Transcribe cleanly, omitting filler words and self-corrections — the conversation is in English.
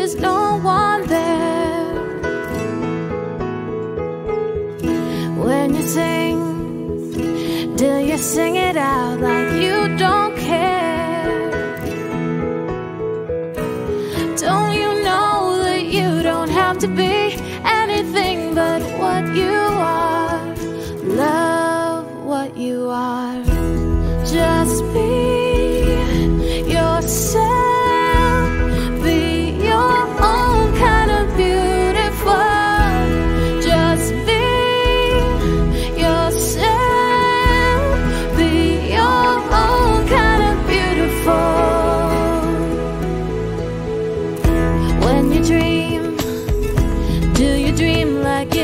there's no one there. When you sing, do you sing it out like you don't care? Don't you know that you don't have to be anything but what you are? Love what you are. Just be yourself. Be your own kind of beautiful. Just be yourself. Be your own kind of beautiful. When you dream, do you dream like